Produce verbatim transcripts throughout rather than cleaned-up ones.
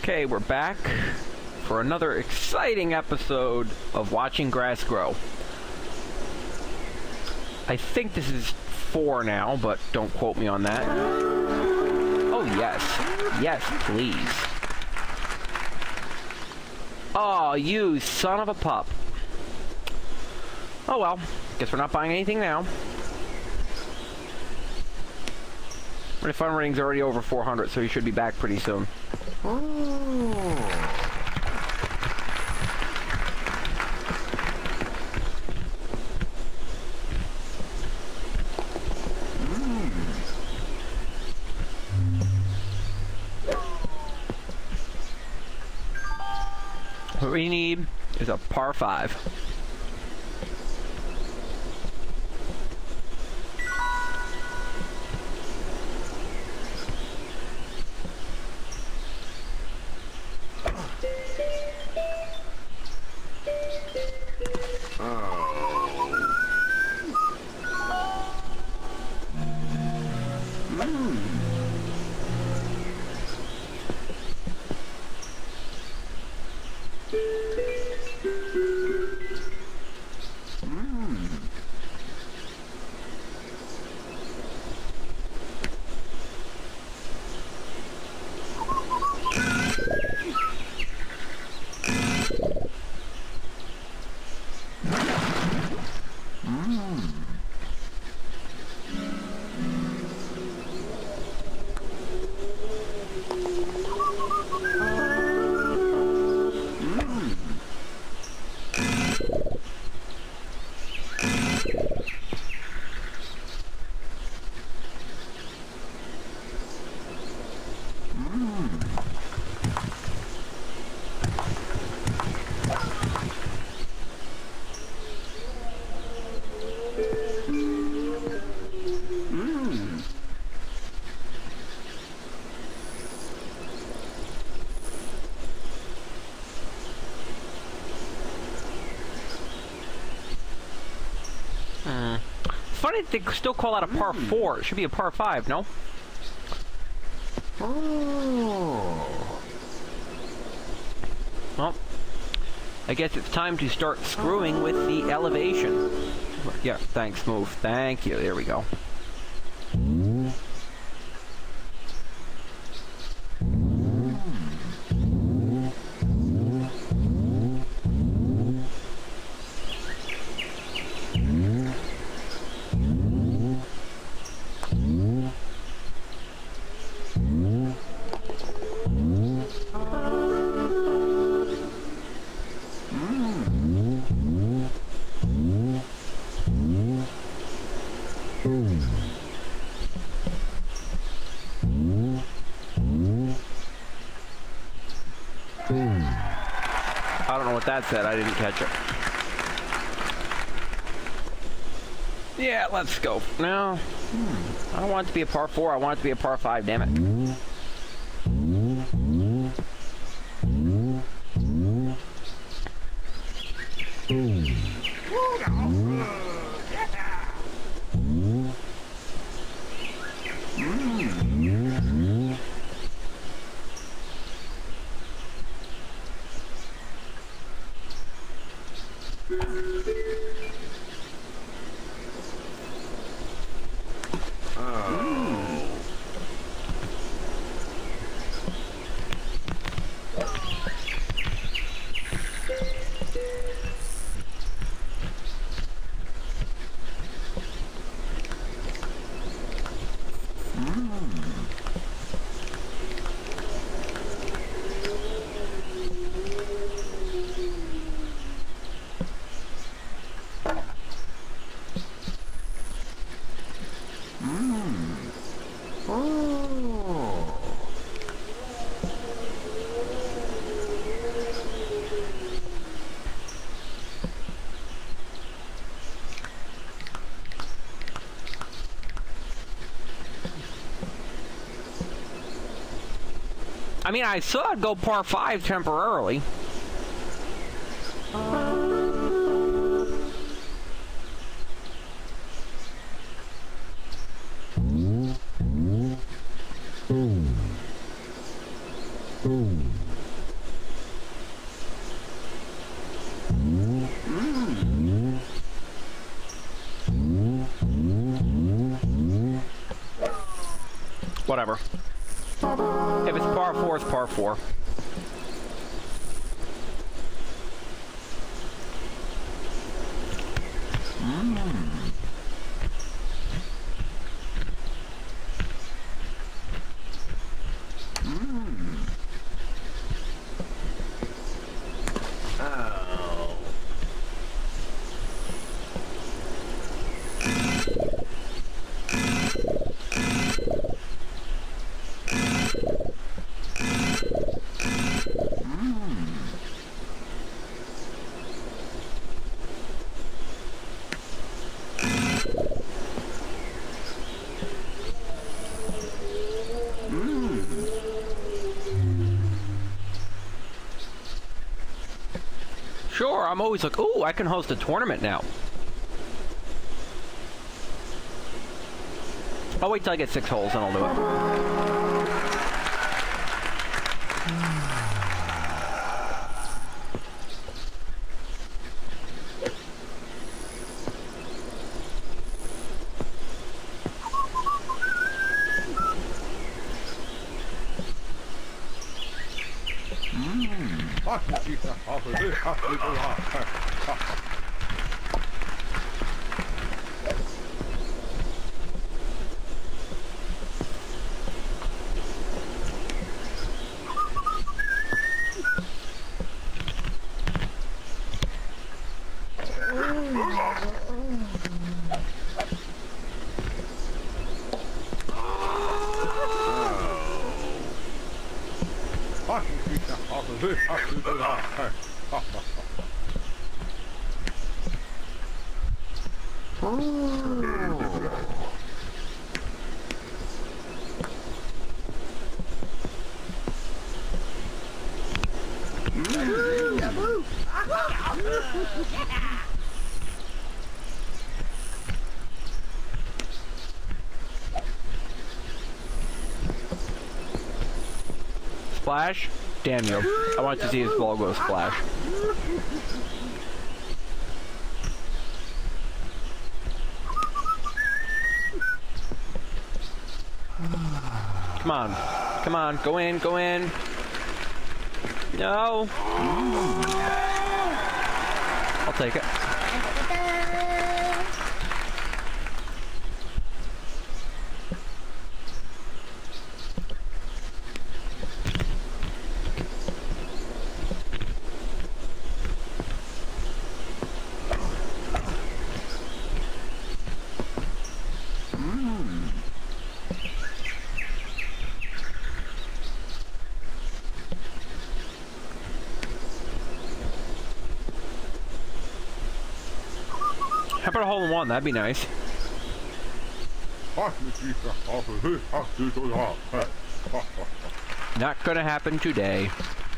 Okay, we're back for another exciting episode of Watching Grass Grow. I think this is four now, but don't quote me on that. Oh, yes. Yes, please. Oh, you son of a pup. Oh, well. Guess we're not buying anything now. My fun rating's already over four hundred, so you should be back pretty soon. Oh. What we need is a par five. Funny they still call that a par mm. four. It should be a par five, no? Oh. Well, I guess it's time to start screwing with the elevation. Yeah, thanks, move. Thank you. There we go. I don't know what that said. I didn't catch it. Yeah, let's go. No, hmm. I don't want it to be a par four. I want it to be a par five. Damn it. I mean, I saw it go par five temporarily. whatever. If it's par four, it's par four. Mm. Mm. Oh. Sure, I'm always like, ooh, I can host a tournament now. I'll wait till I get six holes and I'll do it. Splash? Damn you. I want to see his ball go splash. Come on. Come on. Go in. Go in. No. I'll take it. How about a hole in one? That'd be nice. Not gonna happen today.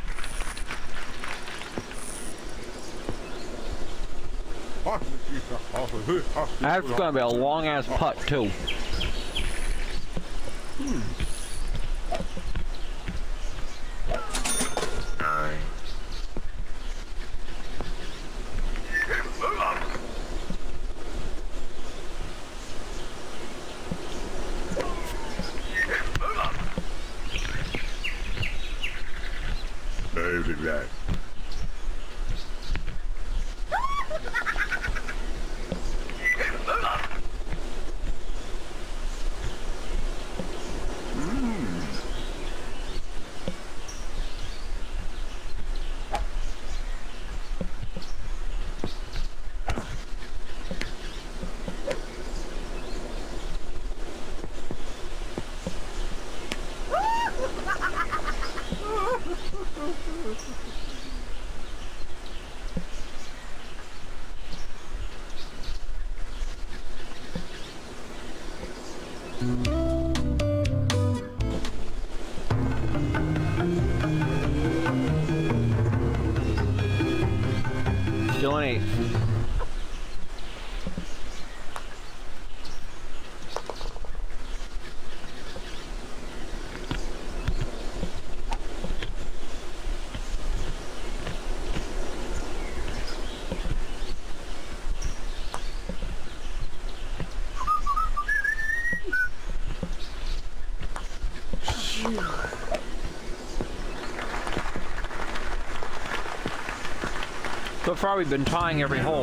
That's gonna be a long ass putt too. Hmm. That. Still an eight. So far we've been tying every hole.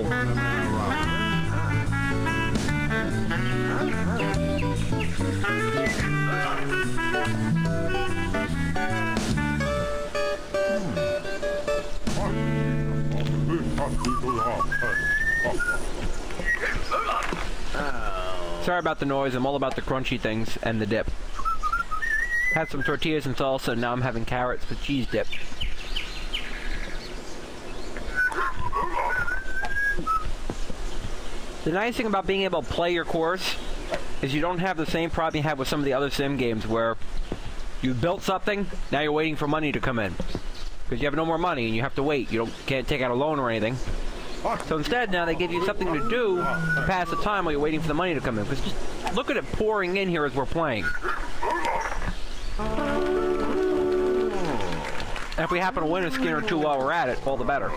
Sorry about the noise, I'm all about the crunchy things and the dip. Had some tortillas and salsa, and now I'm having carrots with cheese dip. The nice thing about being able to play your course is you don't have the same problem you have with some of the other sim games where you've built something, now you're waiting for money to come in. Because you have no more money and you have to wait. You don't can't take out a loan or anything. So instead, now they give you something to do to pass the time while you're waiting for the money to come in. Because just look at it pouring in here as we're playing. And if we happen to win a skin or two while we're at it, all the better.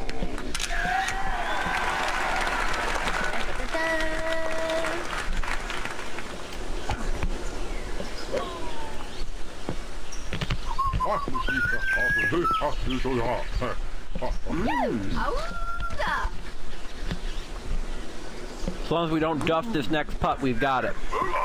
As long as we don't duff this next putt, we've got it.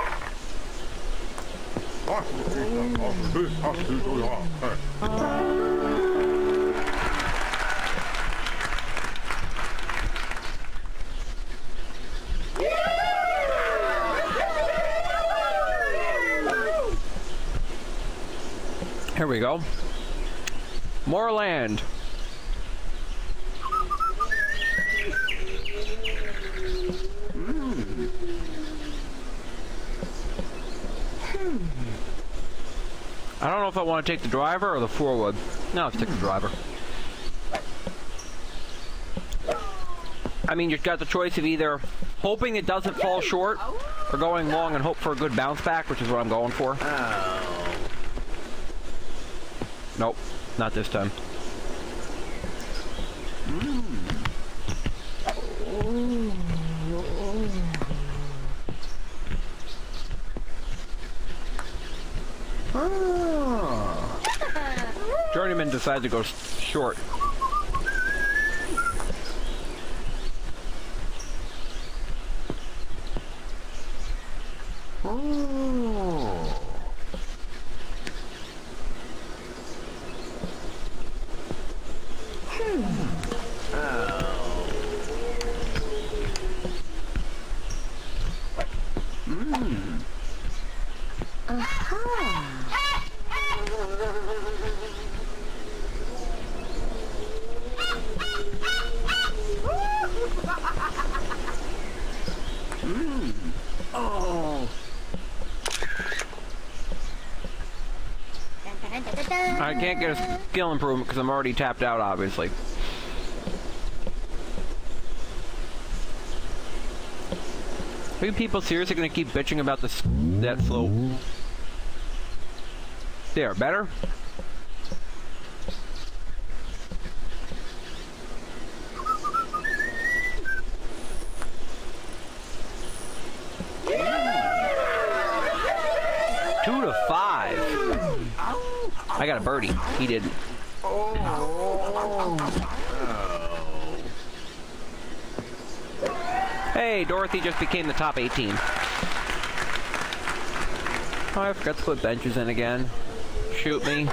Here we go. More land. I don't know if I want to take the driver or the four wood. No, let's take the driver. I mean, you've got the choice of either hoping it doesn't fall short or going long and hope for a good bounce back, which is what I'm going for. Nope, not this time. Journeyman decided to go short. I can't get a skill improvement because I'm already tapped out, obviously. Are you people seriously going to keep bitching about this, that slope? There, better? Two to five. I got a birdie. He didn't. Hey, Dorothy just became the top eighteen. Oh, I forgot to put benches in again. Shoot me.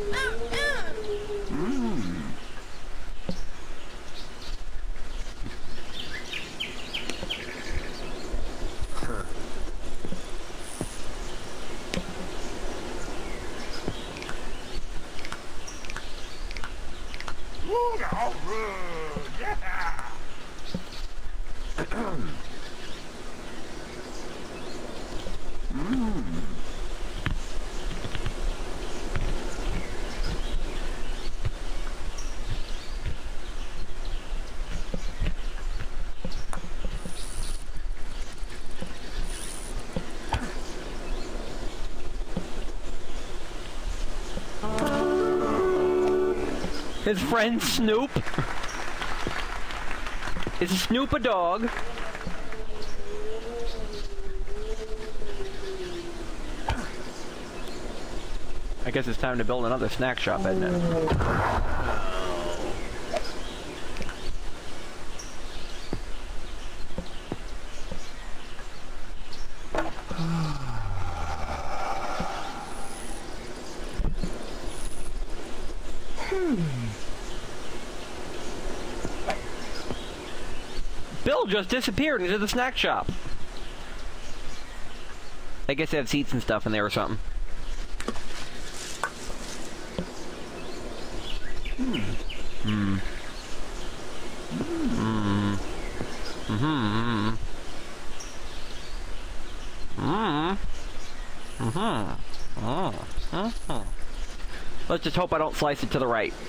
His friend Snoop. Is Snoop a dog? I guess it's time to build another snack shop, isn't it? Bill just disappeared into the snack shop. I guess they have seats and stuff in there or something. Hmm. Hmm. Hmm. Hmm. Hmm. Hmm. Hmm. Hmm. Let's just hope I don't slice it to the right.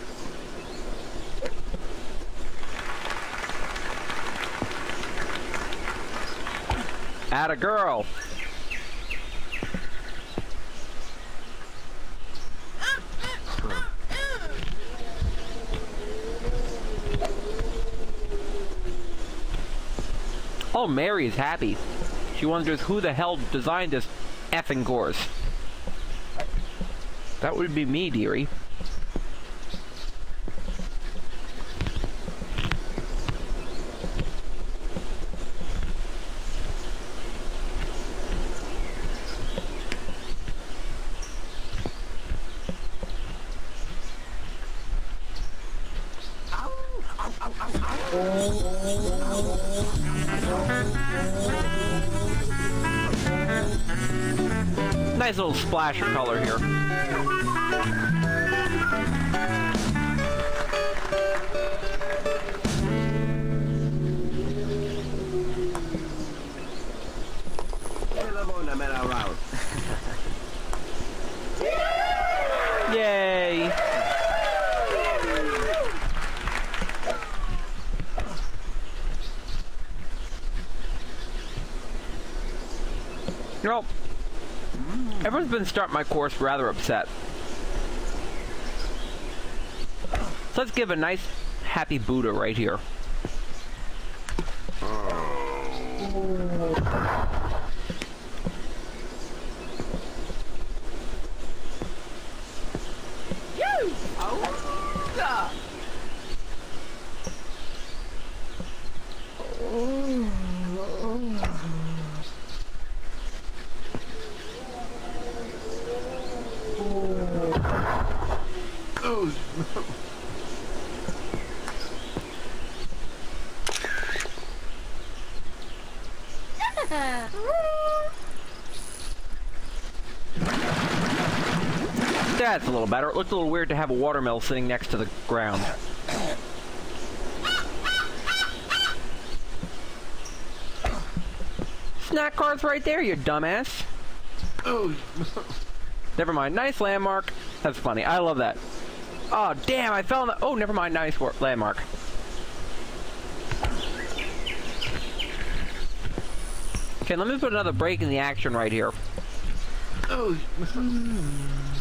Atta girl. Oh, Mary is happy. She wonders who the hell designed this effing course. That would be me, dearie. Nice little splash of color here. Yay! You know, everyone's been starting my course rather upset. So let's give a nice happy Buddha right here. That's a little better. It looked a little weird to have a watermill sitting next to the ground. Snack car's right there, you dumbass. Oh. Never mind. Nice landmark. That's funny. I love that. Oh, damn, I fell in the... Oh, never mind. Nice landmark. Okay, let me put another break in the action right here. Oh.